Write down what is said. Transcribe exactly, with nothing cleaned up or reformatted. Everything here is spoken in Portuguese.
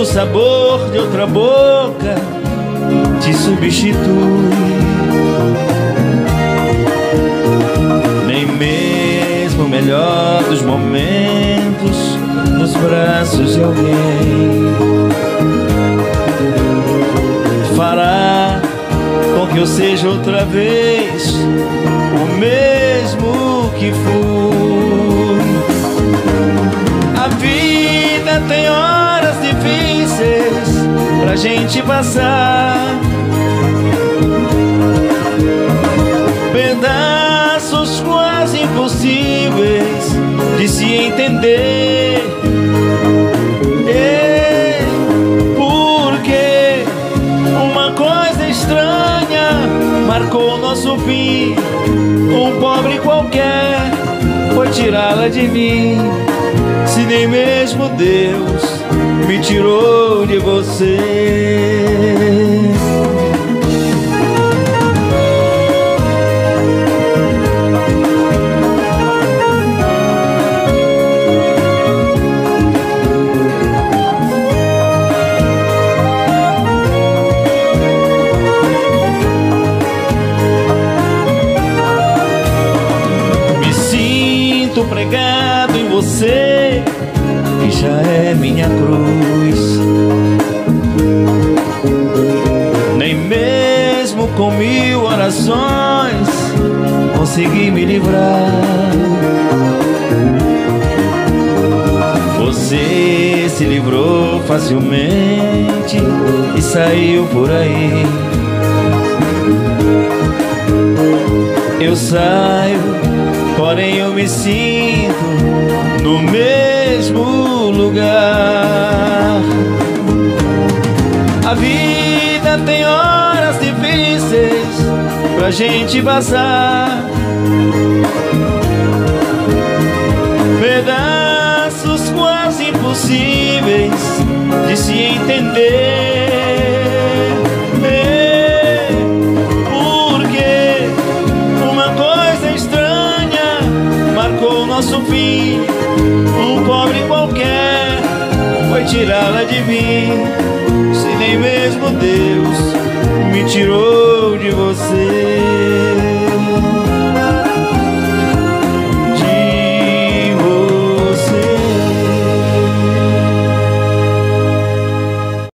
o sabor de outra boca te substitui. Nem mesmo o melhor dos momentos nos braços de alguém fará com que eu seja outra vez o mesmo que fui. A vida tem horas difíceis pra gente passar, pedaços quase impossíveis de se entender. E porque uma coisa estranha marcou nosso fim, um pobre qualquer foi tirá-la de mim. Se nem mesmo Deus me tirou de você. Pregado em você, que já é minha cruz. Nem mesmo com mil orações consegui me livrar. Você se livrou facilmente e saiu por aí. Eu saio, porém eu me sinto no mesmo lugar. A vida tem horas difíceis pra gente passar, pedaços quase impossíveis de se entender. Nosso fim, um pobre qualquer foi tirá-la de mim. Se nem mesmo Deus me tirou de você.